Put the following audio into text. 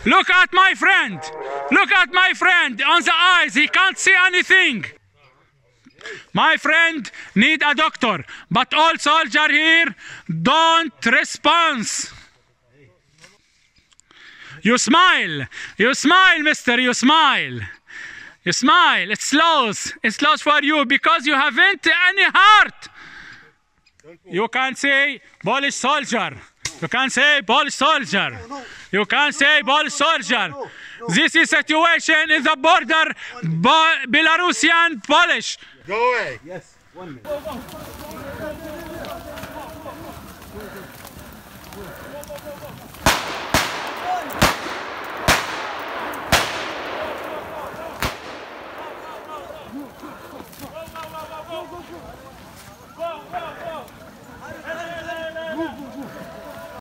Look at my friend. Look at my friend on the eyes. He can't see anything. My friend need a doctor, but all soldiers here don't respond. You smile, mister, you smile. You smile, it's lost for you because you haven't any heart. You can say Polish soldier. You can say Polish soldier. You can say Polish soldier. This is situation in the border, Belarusian Polish. Go away. Yes, 1 minute.